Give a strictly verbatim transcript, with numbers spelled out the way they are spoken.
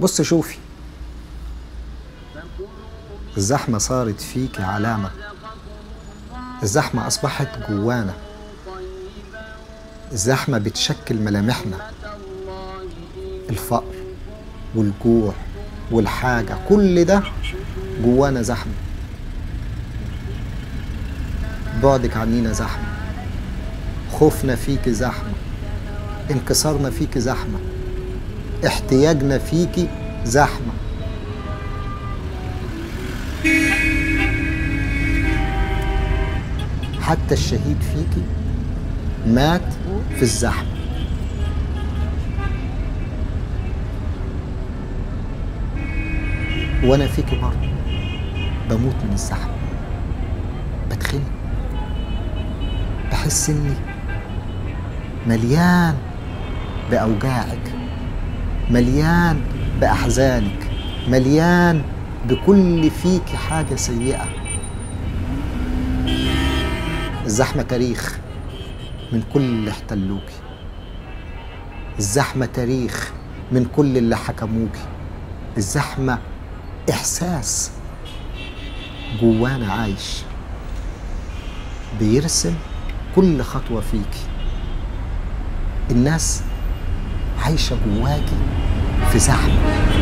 بص شوفي، الزحمة صارت فيك علامة، الزحمة أصبحت جوانا، الزحمة بتشكل ملامحنا، الفقر والجوع والحاجة كل ده جوانا زحمة. بعدك عنينا زحمة، خوفنا فيك زحمة، انكسارنا فيك زحمة، احتياجنا فيك زحمة. حتى الشهيد فيك مات في الزحمة. وانا فيك برضه بموت من الزحمة، بتخنق، بحس اني مليان بأوجاعك، مليان بأحزانك، مليان بكل فيك حاجة سيئة. الزحمة تاريخ من كل اللي احتلوكي، الزحمة تاريخ من كل اللي حكموكي، الزحمة إحساس جوانا عايش بيرسم كل خطوة فيكي. الناس عايشة جواكي في زحمة.